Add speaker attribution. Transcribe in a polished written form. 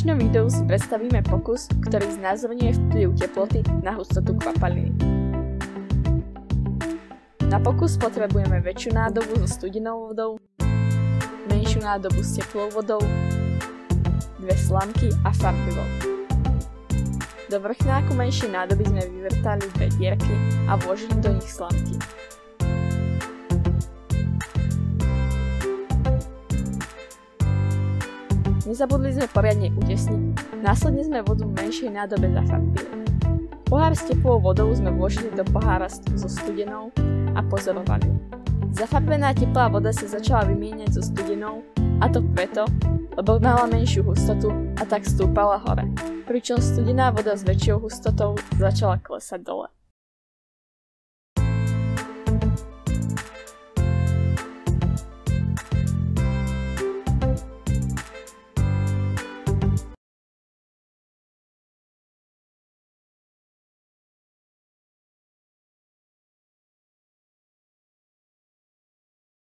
Speaker 1: dnešnom videu si predstavíme pokus, ktorý znázorňuje vplyv teploty na hustotu kvapaliny. Na pokus potrebujeme väčšiu nádobu so studenou vodou, menšiu nádobu s teplou vodou, 2 slamky a farbivo. Do vrchnáku menšej nádoby sme vyvrtali 2 dierky a vložili do nich slamky. Nezabudli sme poriadne utesniť, následne sme vodu v menšej nádobe zafarbili. Pohár s teplou vodou sme vložili do pohára so studenou a pozorovali. Zafarbená teplá voda sa začala vymieňať so studenou, a to preto, lebo mala menšiu hustotu a tak stúpala hore, pričom studená voda s väčšou hustotou začala klesať dole.